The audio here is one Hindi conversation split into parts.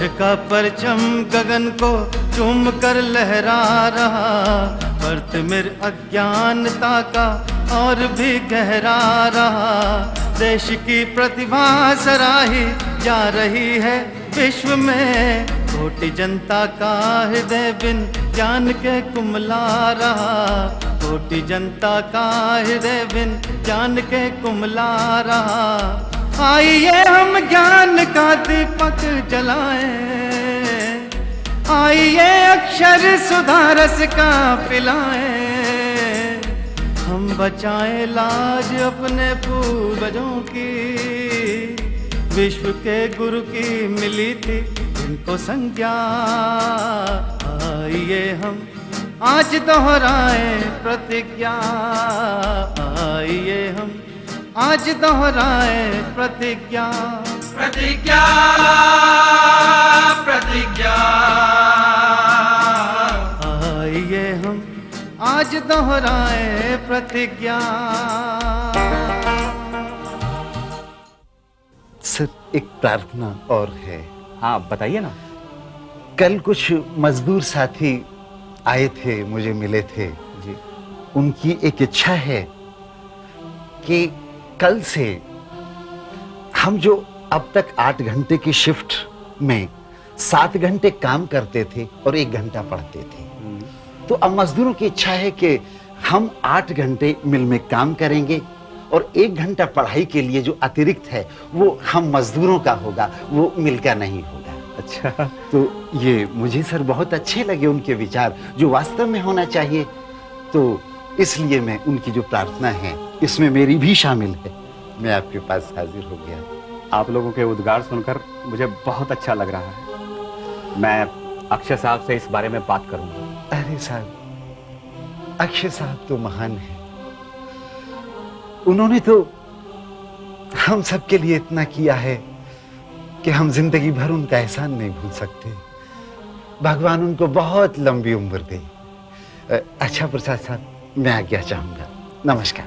का परचम गगन को चूम कर लहरा रहा, वर्त मेरे अज्ञानता का और भी गहरा रहा। देश की प्रतिभा सराही जा रही है विश्व में, कोटि जनता का हृदय बिन ज्ञान के कुमला रहा, कोटि जनता का हृदय बिन ज्ञान के कुमला रहा। आइए हम ज्ञान का दीपक जलाएं, आइए अक्षर सुधारस का पिलाएं, हम बचाएं लाज अपने पूर्वजों की, विश्व के गुरु की मिली थी इनको संज्ञा। आइए हम आज दोहराएं प्रतिज्ञा, आइए हम आज दोहराएं प्रतिज्ञा। प्रतिज्ञा प्रतिज्ञा, आइए हम आज दोहराएं प्रतिज्ञा। सर एक प्रार्थना और है। हाँ बताइए ना। कल कुछ मजदूर साथी आए थे, मुझे मिले थे जी। उनकी एक इच्छा है कि कल से हम जो अब तक 8 घंटे की शिफ्ट में 7 घंटे काम करते थे और 1 घंटा पढ़ते थे, तो अब मजदूरों की इच्छा है कि हम 8 घंटे मिल में काम करेंगे और 1 घंटा पढ़ाई के लिए जो अतिरिक्त है वो हम मजदूरों का होगा, वो मिल का नहीं होगा। अच्छा, तो ये मुझे सर बहुत अच्छे लगे उनके विचार, जो वास्तव में होना चाहिए। तो इसलिए मैं उनकी जो प्रार्थना है इसमें मेरी भी शामिल है। मैं आपके पास हाजिर हो गया। आप लोगों के उद्गार सुनकर मुझे बहुत अच्छा लग रहा है। मैं अक्षय साहब से इस बारे में बात करूंगा। अरे साहब, अक्षय साहब तो महान है। उन्होंने तो हम सबके लिए इतना किया है कि हम जिंदगी भर उनका एहसान नहीं भूल सकते। भगवान उनको बहुत लंबी उम्र दे। अच्छा प्रसाद साहब, मैं आज्ञा चाहूंगा। नमस्कार।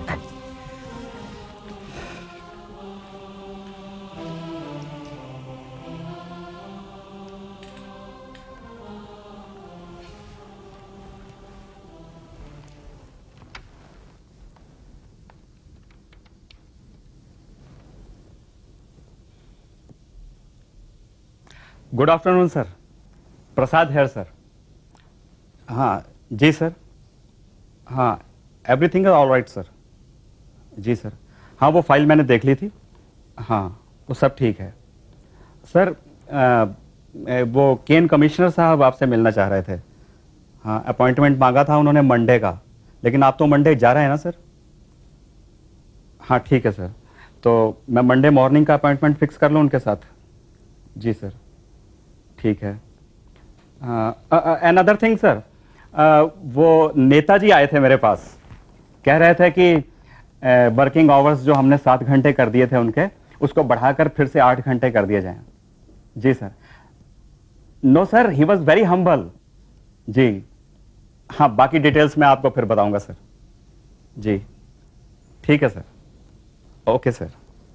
गुड आफ्टरनून सर, प्रसाद है सर। हाँ जी सर, हाँ everything is all right sir. जी सर, हाँ वो फाइल मैंने देख ली थी। हाँ वो सब ठीक है सर। वो केन कमिश्नर साहब आपसे मिलना चाह रहे थे। हाँ अपॉइंटमेंट मांगा था उन्होंने मंडे का, लेकिन आप तो मंडे जा रहे हैं ना सर? हाँ ठीक है सर, तो मैं मंडे मॉर्निंग का अपॉइंटमेंट फिक्स कर लूँ उनके साथ। जी सर ठीक है। अनदर थिंग सर, वो नेताजी आए थे मेरे पास, कह रहे थे कि वर्किंग आवर्स जो हमने 7 घंटे कर दिए थे उनके, उसको बढ़ाकर फिर से 8 घंटे कर दिए जाएं। जी sir. No sir, he was very humble. जी हाँ, बाकी डिटेल्स मैं आपको फिर बताऊंगा सर। जी ठीक है sir, okay sir.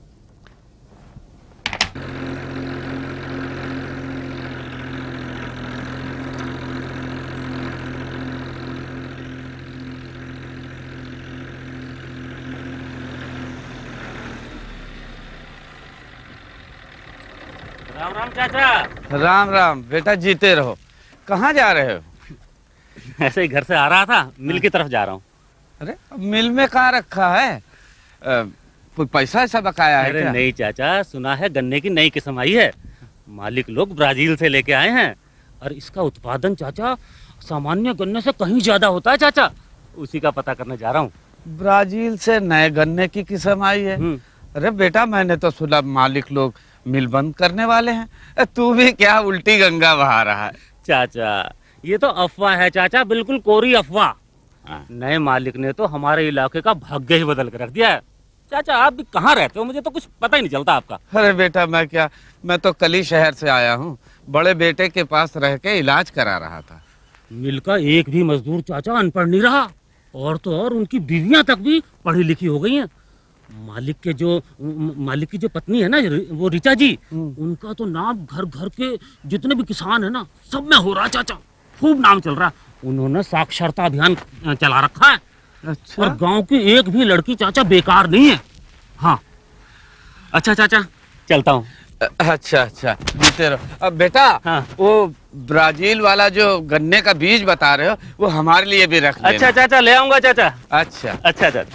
Ram Ram चाचा। राम राम बेटा, जीते रहो। कहाँ जा रहे हो? ऐसे ही घर से आ रहा था, मिल की तरफ जा रहा हूँ। अरे मिल में कहाँ रखा है? कोई पैसा ऐसा बकाया है? अरे नहीं चाचा, सुना है गन्ने की नई किस्म आई है, मालिक लोग ब्राजील से लेके आए हैं, और इसका उत्पादन चाचा सामान्य गन्ने से कहीं ज्यादा होता है चाचा। उसी का पता करने जा रहा हूँ। ब्राजील से नए गन्ने की किस्म आई है? अरे बेटा, मैंने तो सुना मालिक लोग मिल बंद करने वाले हैं। तू भी क्या उल्टी गंगा बहा रहा है? चाचा ये तो अफवाह है चाचा, बिल्कुल कोरी अफवाह। नए मालिक ने तो हमारे इलाके का भाग्य ही बदल कर रख दिया है। चाचा आप भी कहाँ रहते हो, मुझे तो कुछ पता ही नहीं चलता आपका। अरे बेटा मैं तो कल ही शहर से आया हूँ, बड़े बेटे के पास रह के इलाज करा रहा था। मिल का एक भी मजदूर चाचा अनपढ़ नहीं रहा, और तो और उनकी बीवियां तक भी पढ़ी लिखी हो गई हैं। मालिक की जो पत्नी है ना, वो ऋचा जी, उनका तो नाम घर घर के जितने भी किसान है ना, सब में हो रहा है चाचा, खूब नाम चल रहा है। उन्होंने साक्षरता अभियान चला रखा है। अच्छा। और गांव की एक भी लड़की चाचा बेकार नहीं है। हाँ अच्छा चाचा, चलता हूँ। अच्छा अच्छा, जीते रहो। अब बेटा, हाँ। वो ब्राजील वाला जो गन्ने का बीज बता रहे हो, वो हमारे लिए भी रख देना। अच्छा चाचा, ले आऊंगा चाचा। अच्छा अच्छा चाचा।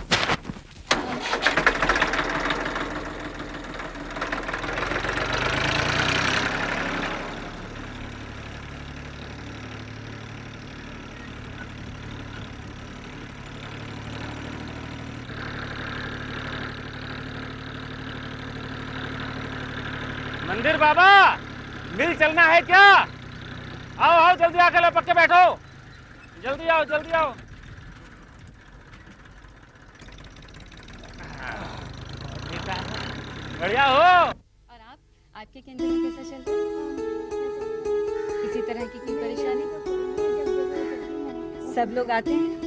मंदिर बाबा, मिल चलना है क्या? आओ आओ, जल्दी आकर लो, पक्के बैठो, जल्दी आओ जल्दी आओ। बढ़िया हो। और आपके केंद्र में कैसा चल रहा है? किसी तरह की कोई परेशानी? सब लोग आते हैं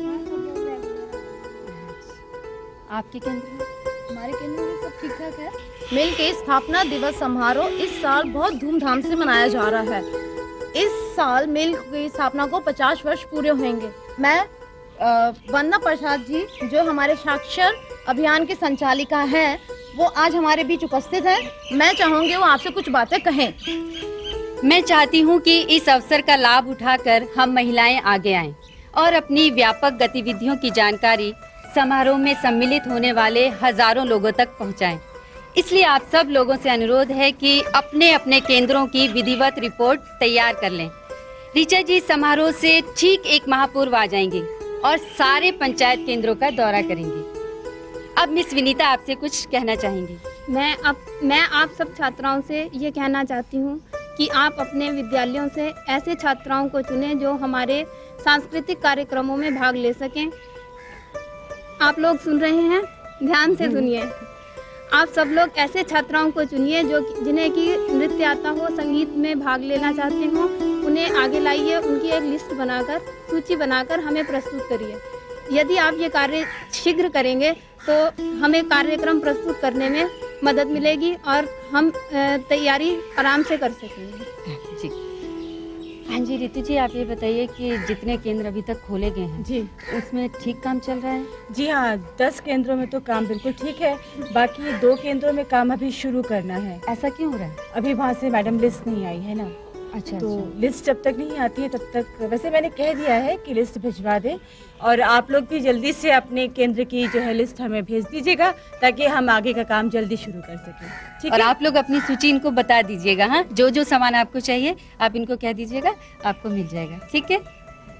आपके केंद्र में? हमारे केंद्र में सब ठीक ठाक है। मिल के स्थापना दिवस समारोह इस साल बहुत धूमधाम से मनाया जा रहा है। इस साल मिल की स्थापना को 50 वर्ष पूरे होंगे। मैं वंदना प्रसाद जी, जो हमारे साक्षर अभियान की संचालिका हैं, वो आज हमारे बीच उपस्थित हैं। मैं चाहूंगी वो आपसे कुछ बातें कहें। मैं चाहती हूँ कि इस अवसर का लाभ उठाकर हम महिलाएं आगे आएं और अपनी व्यापक गतिविधियों की जानकारी समारोह में सम्मिलित होने वाले हजारों लोगों तक पहुंचाएं। इसलिए आप सब लोगों से अनुरोध है कि अपने अपने केंद्रों की विधिवत रिपोर्ट तैयार कर लें। ऋचा जी समारोह से ठीक 1 माह पूर्व आ जाएंगी और सारे पंचायत केंद्रों का दौरा करेंगी। अब मिस विनीता आपसे कुछ कहना चाहेंगी। मैं आप सब छात्राओं से ये कहना चाहती हूँ कि आप अपने विद्यालयों से ऐसे छात्राओं को चुनें जो हमारे सांस्कृतिक कार्यक्रमों में भाग ले सकें। आप लोग सुन रहे हैं, ध्यान से सुनिए। आप सब लोग ऐसे छात्राओं को चुनिए जो जिन्हें की नृत्य आता हो, संगीत में भाग लेना चाहते हो, उन्हें आगे लाइए। उनकी एक लिस्ट बनाकर, सूची बनाकर हमें प्रस्तुत करिए। यदि आप ये कार्य शीघ्र करेंगे तो हमें कार्यक्रम प्रस्तुत करने में मदद मिलेगी और हम तैयारी आराम से कर सकेंगे। जी हाँ जी, रितु जी आप ये बताइए कि जितने केंद्र अभी तक खोले गए हैं जी, उसमें ठीक काम चल रहा है? जी हाँ, 10 केंद्रों में तो काम बिल्कुल ठीक है। बाकी 2 केंद्रों में काम अभी शुरू करना है। ऐसा क्यों हो रहा है? अभी वहाँ से मैडम लिस्ट नहीं आई है ना। अच्छा, तो लिस्ट जब तक नहीं आती है तब तक, वैसे मैंने कह दिया है कि लिस्ट भिजवा दें, और आप लोग भी जल्दी से अपने केंद्र की जो है लिस्ट हमें भेज दीजिएगा ताकि हम आगे का काम जल्दी शुरू कर सकें। ठीक और है? आप लोग अपनी सूची इनको बता दीजिएगा। हाँ, जो जो सामान आपको चाहिए आप इनको कह दीजिएगा, आपको मिल जाएगा। ठीक है?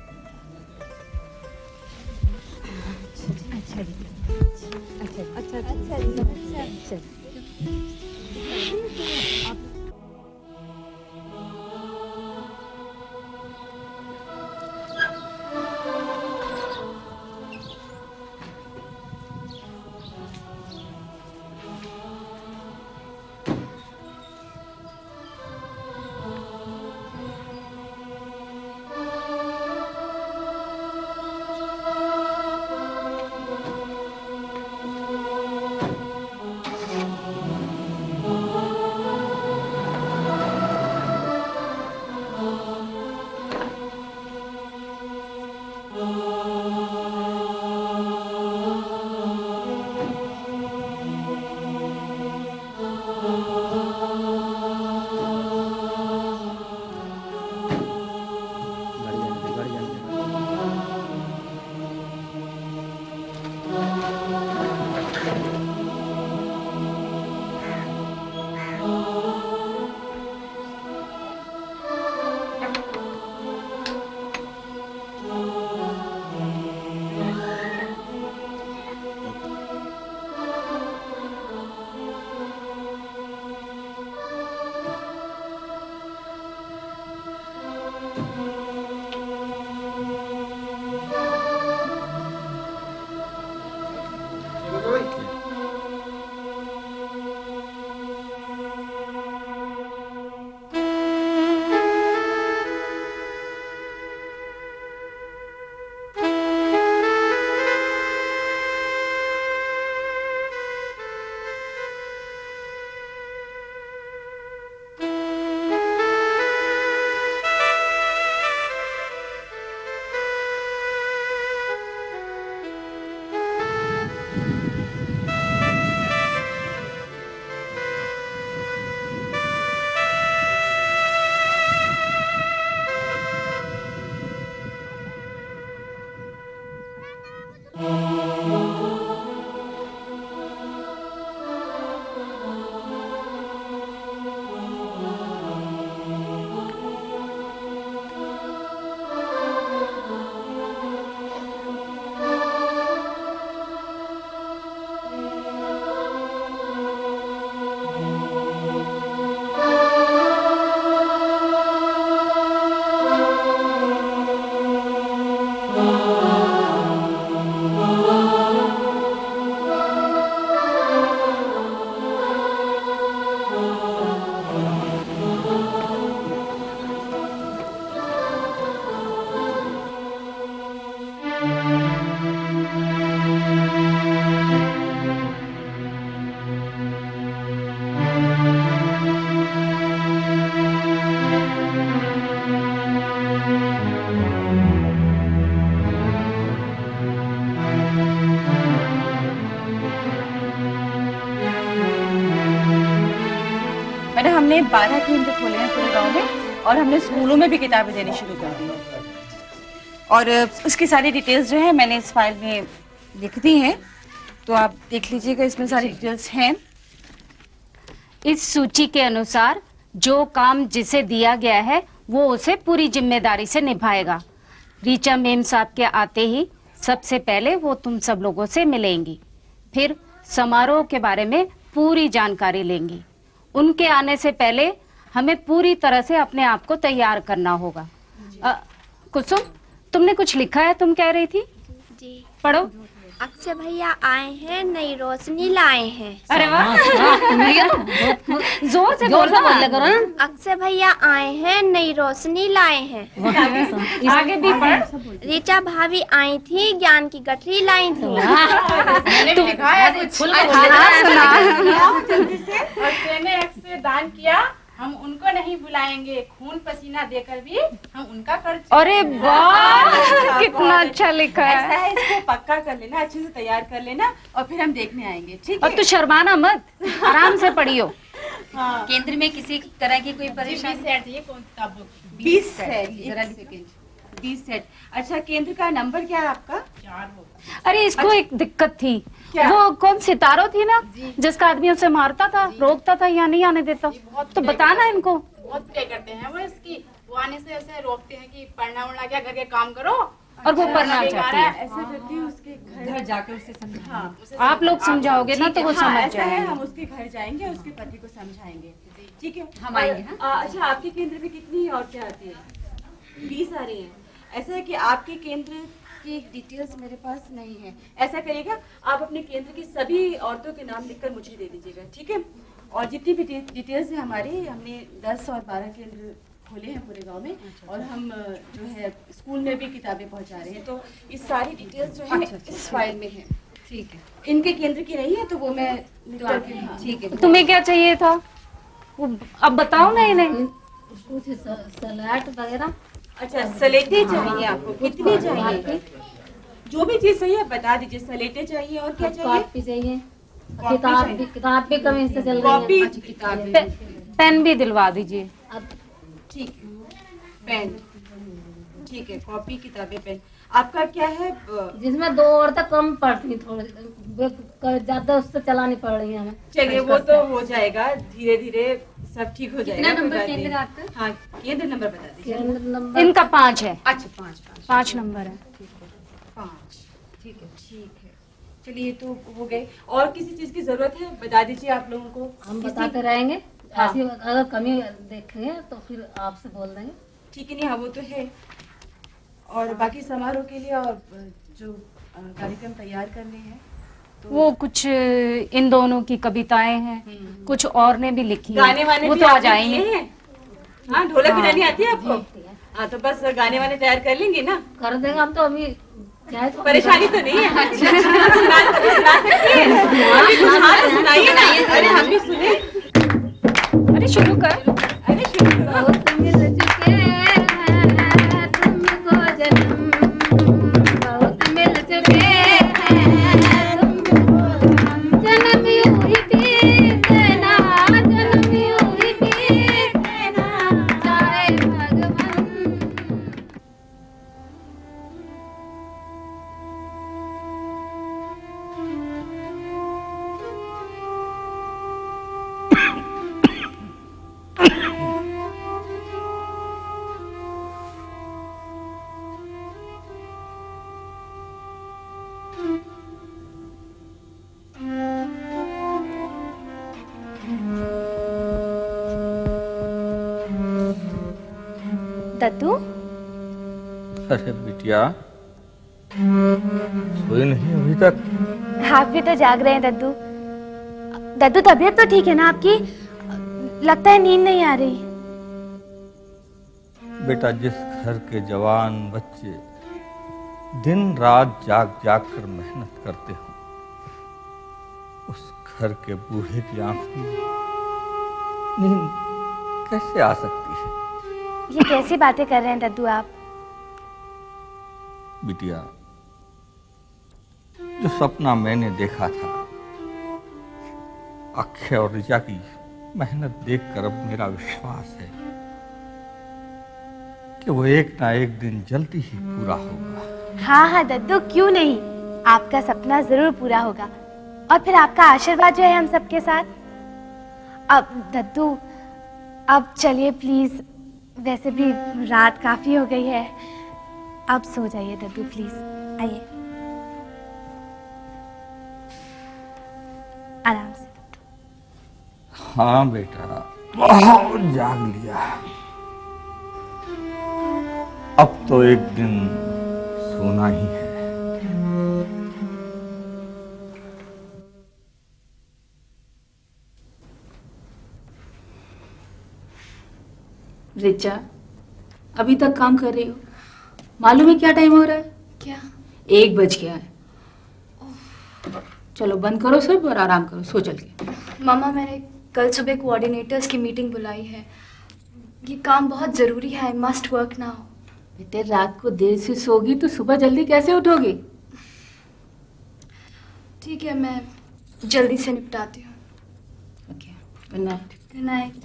अच्छा अच्छा। मैडम हमने 12 केंद्र खोले हैं पूरे गांव में और हमने स्कूलों में भी किताबें देनी शुरू कर दी है। और उसकी सारी डिटेल्स जो है मैंने इस फाइल में लिख दी हैं, तो आप देख लीजिएगा, इसमें सारी डिटेल्स हैं। इस सूची के अनुसार जो काम जिसे दिया गया है वो उसे पूरी जिम्मेदारी से निभाएगा। रीचा मेम साहब के आते ही सबसे पहले वो तुम सब लोगों से मिलेंगी, फिर समारोह के बारे में पूरी जानकारी लेंगी। उनके आने से पहले हमें पूरी तरह से अपने आप को तैयार करना होगा। कुसुम, तुमने कुछ लिखा है, तुम कह रही थी? जी। पढ़ो। अक्षय भैया आए हैं, नई रोशनी लाए हैं। अरे वाह, जोर से बोलना करो। अक्षय भैया आए हैं, नई रोशनी लाए हैं। आगे भी पढ़। रीचा भाभी आई थी, ज्ञान की गठरी लाई थी। से दान किया, हम उनको नहीं बुलाएंगे, खून पसीना देकर भी हम उनका कर्ज। अरे वाह, कितना अच्छा लिखा है। ऐसा है, इसको पक्का कर लेना, अच्छे से तैयार कर लेना और फिर हम देखने आएंगे, ठीक है? और तू शर्माना मत, आराम से पढ़ियो। हाँ। केंद्र में किसी तरह की कोई परेशानी? 20 सेट। 20 सेट। अच्छा, केंद्र का नंबर क्या है आपका? 4 होगा। अरे इसको एक दिक्कत थी। क्या? वो कौन सितारो थी ना, जिसका आदमी उसे मारता था, रोकता था या नहीं आने देता, तो बताना इनको। बहुत प्रे करते हैं वो इसकी, वो आने से ऐसे रोकते हैं कि पढ़ना वढ़ना क्या, घर के काम करो। और वो पढ़ना चाहती है। ऐसा करती है, उसके घर जाकर उसे समझा। आप लोग समझाओगे ना तो वो समझ जाएंगे। हम उसके घर जाएंगे, उसके पति को समझाएंगे, ठीक है? हम आएंगे। अच्छा, आपके केंद्र में कितनी औरतें आती हैं? 20 आ रही हैं। ऐसा है कि आपके केंद्र की डिटेल्स मेरे पास नहीं है। ऐसा करिएगा, आप अपने केंद्र की सभी औरतों के नाम लिखकर मुझे दे दीजिएगा, ठीक है? और जितनी भी डिटेल्स है हमारी, हमने 10 और 12 केंद्र खोले हैं पूरे गांव में, और हम जो है स्कूल में भी किताबें पहुंचा रहे हैं, तो इस सारी डिटेल्स जो है इस फाइल में है, ठीक है? इनके केंद्र की नहीं है तो वो मैं ठीक है। तुम्हें क्या चाहिए था वो अब बताओ ना इन्हें। कुछ सलाद वगैरह। अच्छा, सलेटे चाहिए आपको? कितनी चाहिए? जो भी चीज चाहिए बता दीजिए। सलेटे चाहिए और क्या चाहिए? कॉपी चाहिए, किताब भी कमी से चल रही है। किताब, पेन भी दिलवा दीजिए। ठीक है, पेन ठीक है, कॉपी किताबें पेन। आपका क्या है? जिसमें 2 और तक कम पड़ती, थोड़ी ज्यादा उससे चलानी पड़ रही है हमें। चलिए, वो तो हो जाएगा, धीरे धीरे सब ठीक हो जाएगा। कितना नंबर केंद्र आपका? हाँ, केंद्र नंबर बता दीजिए। केंद्र नंबर इनका 5 है। अच्छा, 5 नंबर है। 5, ठीक है। चलिए, तो हो गए। और किसी चीज की जरूरत है बता दीजिए आप लोगों को। हम बताते रहेंगे। हाँ। ऐसी अगर कमी देखेंगे तो फिर आपसे बोल देंगे, ठीक है? नहीं, हाँ वो तो है। और बाकी समारोह के लिए और जो कार्यक्रम तैयार करने हैं तो वो कुछ इन दोनों की कविताएं हैं, कुछ और ने भी लिखी गाने है, वाने वो भी तो आ आप जाएंगे। हाँ, ढोलक बजानी आती है आपको? हाँ, तो बस गाने वाने तैयार कर लेंगे ना? कर देंगे हम तो। अभी परेशानी तो नहीं है? सुना सकती है? सुनाइए ना। अरे हम भी सुने। अरे शुरू कर। अरे शुरू करो। दद्दू, अरे बिटिया, सोई नहीं अभी तक? आप भी तो जाग रहे हैं दद्दू। दद्दू, तबीयत तो ठीक है ना आपकी? लगता है नींद नहीं आ रही। बेटा, जिस घर के जवान बच्चे दिन रात जाग जाग कर मेहनत करते हो, उस घर के बूढ़े की आंखों में नींद कैसे आ सकती है? ये कैसी बातें कर रहे हैं दद्दू आप? बिटिया, जो सपना मैंने देखा था अक्षय और ऋचा की मेहनत देखकर अब मेरा विश्वास है कि वो एक ना एक दिन जल्दी ही पूरा होगा। हाँ हाँ दद्दू, क्यों नहीं, आपका सपना जरूर पूरा होगा और फिर आपका आशीर्वाद जो है हम सबके साथ। अब दद्दू अब चलिए प्लीज, वैसे भी रात काफी हो गई है, अब सो जाइए दद्दू प्लीज, आइए आराम से। हाँ बेटा, बहुत जाग लिया, अब तो एक दिन सोना ही है। रिचा, अभी तक काम कर रही हो? मालूम है क्या टाइम हो रहा है? क्या? 1 बज गया है। चलो बंद करो सब और आराम करो, सो चल के। मामा, मैंने कल सुबह कोऑर्डिनेटर्स की मीटिंग बुलाई है, ये काम बहुत जरूरी है, आई मस्ट वर्क नाउ। बेटे, रात को देर से सोगी तो सुबह जल्दी कैसे उठोगी? ठीक है, मैं जल्दी से निपटाती हूँ। Okay, good night. Good night.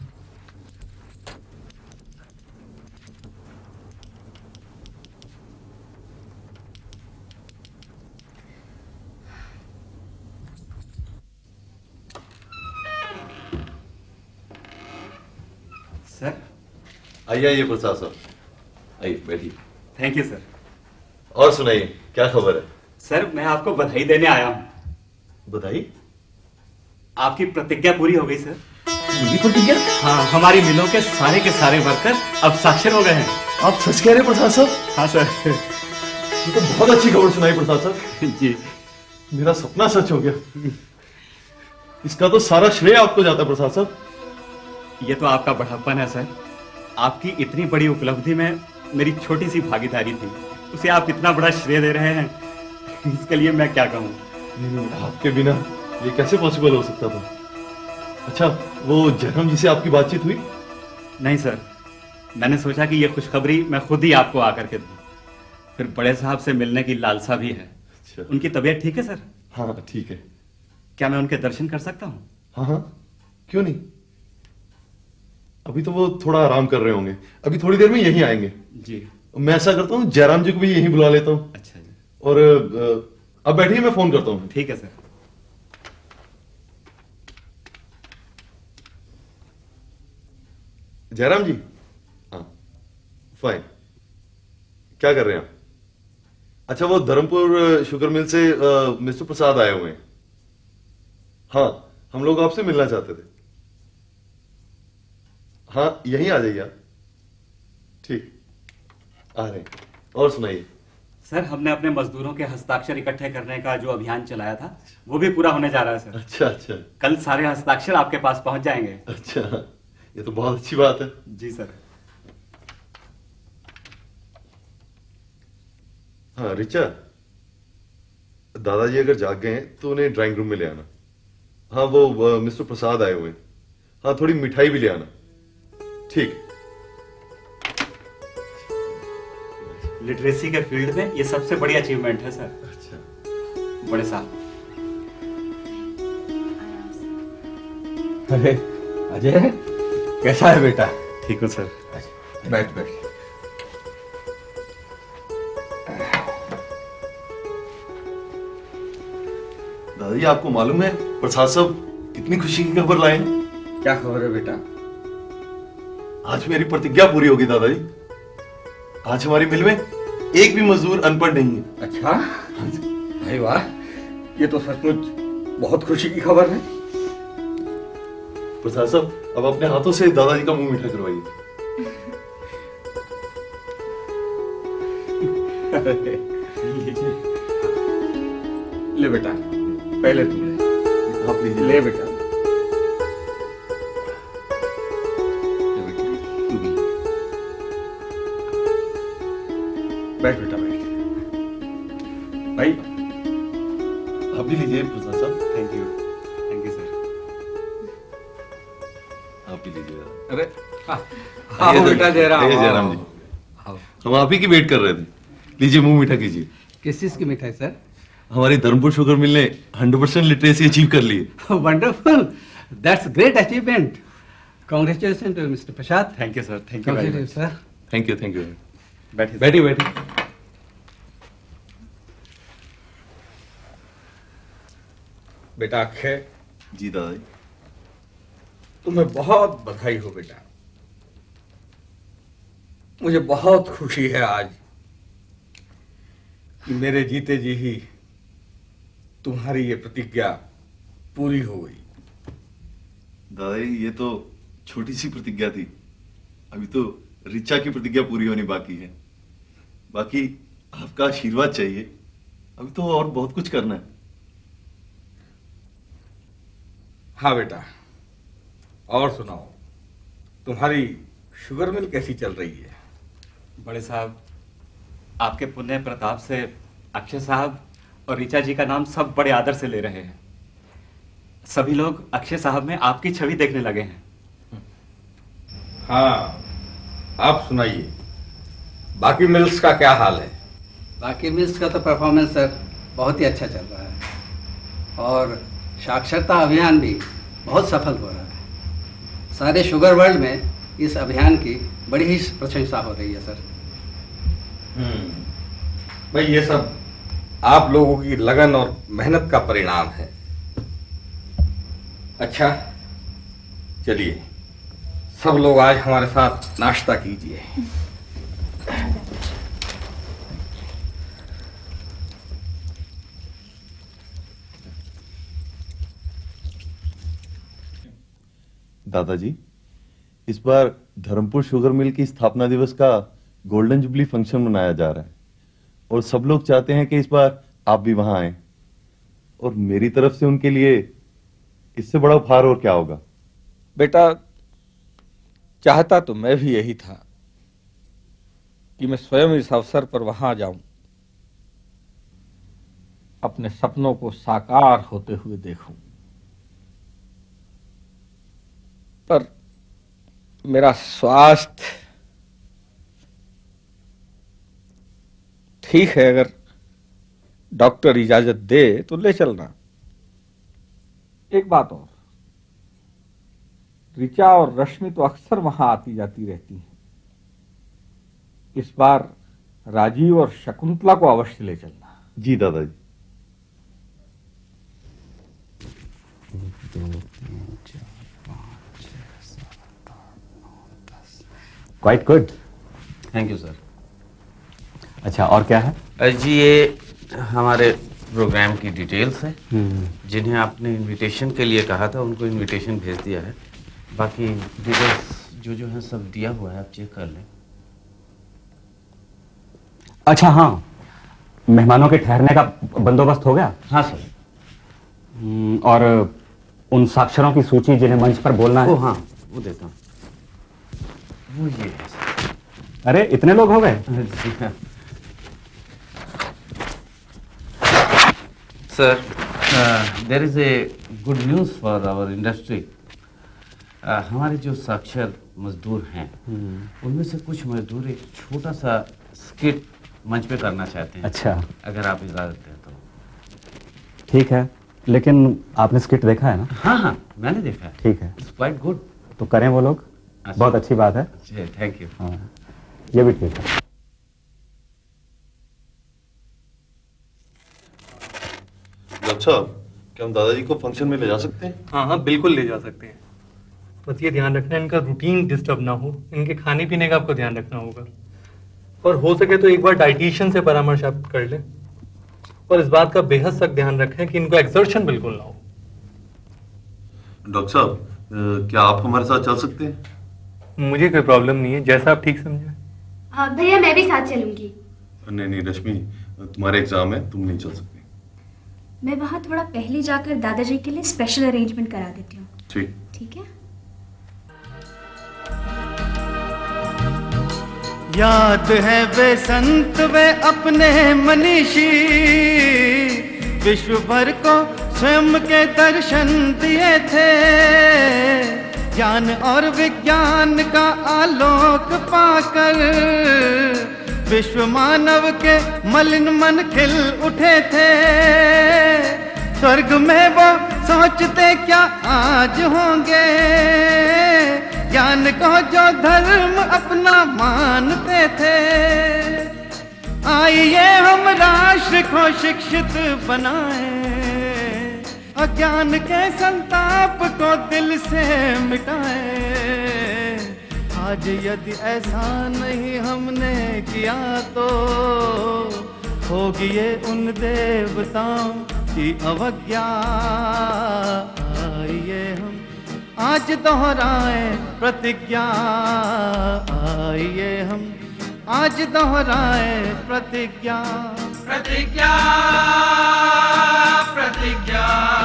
Sir, आइए प्रसाद साहब, आइए बैठिए। Thank you sir. और सुनाइए, क्या खबर है? सर, मैं आपको बधाई देने आया हूँ। बधाई? आपकी प्रतिज्ञा पूरी हो गई सर। मेरी प्रतिज्ञा? हाँ, हमारी मिलों के सारे वर्कर अब साक्षर हो गए हैं। आप सच कह रहे हैं प्रसाद साहब? हाँ सर। ये तो बहुत अच्छी खबर सुनाई प्रसाद साहब। जी, मेरा सपना सच हो गया। इसका तो सारा श्रेय आपको जाता है प्रसाद साहब। ये तो आपका बड़प्पन है सर। आपकी इतनी बड़ी उपलब्धि में मेरी छोटी सी भागीदारी थी, उसे आप इतना बड़ा श्रेय दे रहे हैं, इसके लिए मैं क्या कहूँ। नहीं, आपके बिना ये कैसे पॉसिबल हो सकता था? अच्छा, वो जयराम जी से आपकी बातचीत हुई? नहीं सर, मैंने सोचा कि ये खुशखबरी मैं खुद ही आपको आकर के दूं। फिर बड़े साहब से मिलने की लालसा भी है। अच्छा। उनकी तबीयत ठीक है सर? हाँ ठीक है। क्या मैं उनके दर्शन कर सकता हूँ? हाँ हाँ, क्यों नहीं। अभी तो वो थोड़ा आराम कर रहे होंगे, अभी थोड़ी देर में यहीं आएंगे। जी। मैं ऐसा करता हूँ, जयराम जी को भी यहीं बुला लेता हूँ। अच्छा जी। और अब बैठिए, मैं फोन करता हूँ। ठीक है सर। जयराम जी? हाँ फाइन। क्या कर रहे हैं आप? अच्छा, वो धर्मपुर शुगर मिल से मिस्टर प्रसाद आए हुए हैं। हाँ, हम लोग आपसे मिलना चाहते थे। हाँ, यहीं आ जाइए आप। ठीक, आ रहे हैं। और सुनाइए। सर, हमने अपने मजदूरों के हस्ताक्षर इकट्ठे करने का जो अभियान चलाया था, वो भी पूरा होने जा रहा है सर। अच्छा अच्छा। कल सारे हस्ताक्षर आपके पास पहुंच जाएंगे। अच्छा, ये तो बहुत अच्छी बात है। जी सर। हाँ रिचा, दादाजी अगर जाग गए हैं तो उन्हें ड्राइंग रूम में ले आना। हाँ, वो मिस्टर प्रसाद आए हुए हैं। हाँ, थोड़ी मिठाई भी ले आना। ठीक। लिटरेसी के फील्ड में ये सबसे बड़ी अचीवमेंट है सर। अच्छा। बड़े साहब। अरे अजय, कैसा है बेटा? ठीक हो सर। बैठ बैठ। दादाजी, आपको मालूम है प्रसाद साहब कितनी खुशी की खबर लाए हैं? क्या खबर है बेटा? आज मेरी प्रतिज्ञा पूरी होगी दादाजी। आज हमारी मिल में एक भी मजदूर अनपढ़ नहीं है। अच्छा, भाई वाह, ये तो सचमुच बहुत खुशी की खबर है। प्रसाद साहब, अब अपने हाथों से दादाजी का मुंह मीठा करवाइए। ले बेटा, पहले तू ले। आप लीजिए। ले बेटा। बैठ बेटा, बैठ। भाई आप भी लीजिए प्रसाद साहब। Thank you. Thank you sir. आप भी लीजिए। अरे हाँ बेटा, जयराम। जयराम जी, हम आप ही की वेट कर रहे थे। लीजिए, मुंह मीठा कीजिए। किस चीज की मिठाई सर? हमारी धर्मपुर शुगर मिल ने 100% लिटरेसी अचीव कर ली है। Wonderful. That's great achievement. Congratulations to Mr. Prasad. Thank you, sir. Thank you very much. Sir. Thank you. बैठिए। बेटा अक्षय। जी दादाजी। तुम्हें बहुत बधाई हो बेटा। मुझे बहुत खुशी है आज कि मेरे जीते जी ही तुम्हारी ये प्रतिज्ञा पूरी हो गई। दादाजी ये तो छोटी सी प्रतिज्ञा थी, अभी तो ऋचा की प्रतिज्ञा पूरी होनी बाकी है। बाकी आपका आशीर्वाद चाहिए, अभी तो और बहुत कुछ करना है। हाँ बेटा, और सुनाओ, तुम्हारी शुगर मिल कैसी चल रही है? बड़े साहब, आपके पुण्य प्रताप से अक्षय साहब और ऋचा जी का नाम सब बड़े आदर से ले रहे हैं। सभी लोग अक्षय साहब में आपकी छवि देखने लगे हैं। हाँ, आप सुनाइए, बाकी मिल्स का क्या हाल है? बाकी मिल्स का तो परफॉर्मेंस सर बहुत ही अच्छा चल रहा है और साक्षरता अभियान भी बहुत सफल हो रहा है। सारे शुगर वर्ल्ड में इस अभियान की बड़ी ही प्रशंसा हो रही है सर। भाई ये सब आप लोगों की लगन और मेहनत का परिणाम है। अच्छा चलिए, सब लोग आज हमारे साथ नाश्ता कीजिए। दादाजी, इस बार धर्मपुर शुगर मिल की स्थापना दिवस का गोल्डन जुबली फंक्शन मनाया जा रहा है और सब लोग चाहते हैं कि इस बार आप भी वहां आए, और मेरी तरफ से उनके लिए इससे बड़ा उपहार और क्या होगा। बेटा, चाहता तो मैं भी यही था कि मैं स्वयं इस अवसर पर वहां जाऊं, अपने सपनों को साकार होते हुए देखूं, पर मेरा स्वास्थ्य ठीक है, अगर डॉक्टर इजाजत दे तो ले चलना। एक बात और, ऋचा और रश्मि तो अक्सर वहां आती जाती रहती हैं, इस बार राजीव और शकुंतला को अवश्य ले चलना। जी दादाजी। 1 2 3 4 5 6 7 8 9 10। Quite good, thank you sir. अच्छा, और क्या है? जी ये हमारे प्रोग्राम की डिटेल्स है। जिन्हें आपने इनविटेशन के लिए कहा था उनको इनविटेशन भेज दिया है। बाकी डिटेल्स जो है सब दिया हुआ है, आप चेक कर लें। अच्छा हाँ, मेहमानों के ठहरने का बंदोबस्त हो गया? हाँ सर। और उन साक्षरों की सूची जिन्हें मंच पर बोलना है? हाँ, वो देता हूँ। वो ये है सर। अरे इतने लोग हो गए? जी हाँ sir. There is a good news for our industry. हमारे जो साक्षर मजदूर हैं उनमें से कुछ मजदूर एक छोटा सा स्किट मंच पे करना चाहते हैं। अच्छा, अगर आप इजाजत दें तो। ठीक है, लेकिन आपने स्किट देखा है ना? हाँ हाँ, मैंने देखा है। ठीक है, इट्स क्वाइट गुड। तो करें वो लोग? अच्छा। बहुत अच्छी बात है। Thank you. हाँ, ये भी ठीक है। डॉक्टर साहब, क्या हम दादाजी को फंक्शन में ले जा सकते हैं? हाँ हाँ, बिल्कुल ले जा सकते हैं। बस ये ध्यान रखना इनका रूटीन डिस्टर्ब ना हो, इनके खाने पीने का आपको ध्यान रखना होगा, और हो सके तो एक बार डाइटिशियन से परामर्श आप कर लें, और इस बात का बेहद सख्त ध्यान रखें कि इनको एक्सर्शन बिल्कुल ना हो। डॉक्टर साहब, क्या आप हमारे साथ चल सकते हैं? मुझे कोई प्रॉब्लम नहीं है, जैसा आप ठीक समझे। भैया मैं भी साथ चलूंगी। नहीं रश्मि, तुम्हारे एग्जाम है, तुम नहीं चल सकती। मैं वहाँ थोड़ा पहले जाकर दादाजी के लिए स्पेशल अरेंजमेंट करा देती हूँ। ठीक। ठीक है। याद है बेसंत वे अपने मनीषी, विश्व भर को स्वयं के दर्शन दिए थे। ज्ञान और विज्ञान का आलोक पाकर विश्व मानव के मलिन मन खिल उठे थे। स्वर्ग में वो सोचते क्या आज होंगे, ज्ञान को जो धर्म अपना मानते थे। आइए हम राष्ट्र को शिक्षित बनाएं, अज्ञान के संताप को दिल से मिटाएं। आज यदि ऐसा नहीं हमने किया तो होगी ये उन देवताओं की अवज्ञा। आइए हम आज दोहराएं प्रतिज्ञा, आइए हम आज दोहराएं प्रतिज्ञा। प्रतिज्ञा प्रतिज्ञा,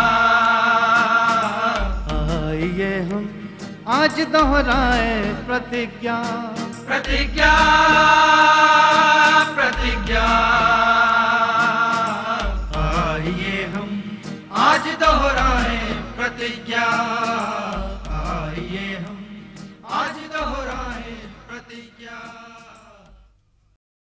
आइए हम आज दोहराएं प्रतिज्ञा। प्रतिज्ञा प्रतिज्ञा, आइए हम आज दोहराएं प्रतिज्ञा।